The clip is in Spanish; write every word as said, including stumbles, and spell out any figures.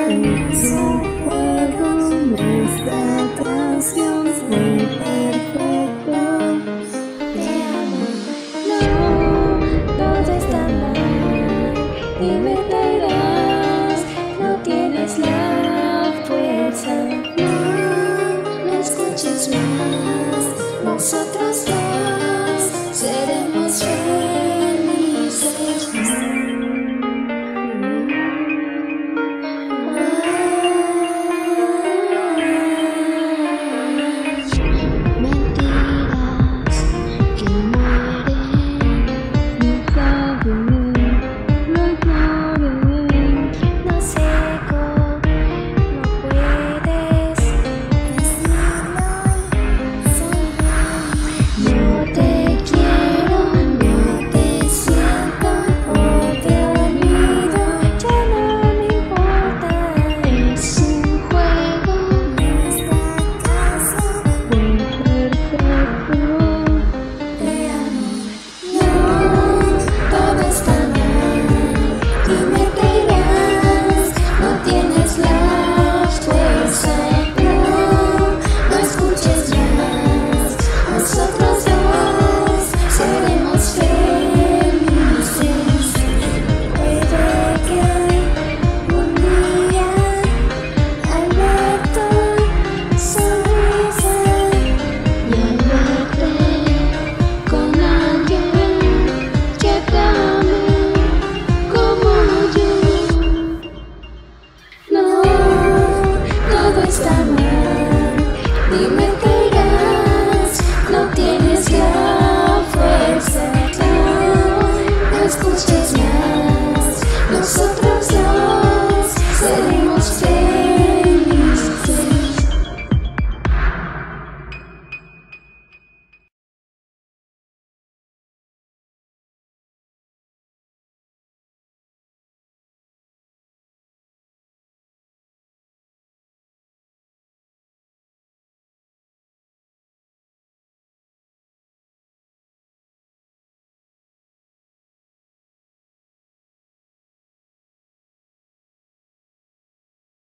Es un juego, nuestra canción fue perfecto. Te amo, no, todo está mal. Dime, te irás, no tienes la fuerza. No, no escuches más, nosotros dos seremos felices. Dime, te irás, no tienes la fuerza, no, no escuches más, nosotros dos seremos felices.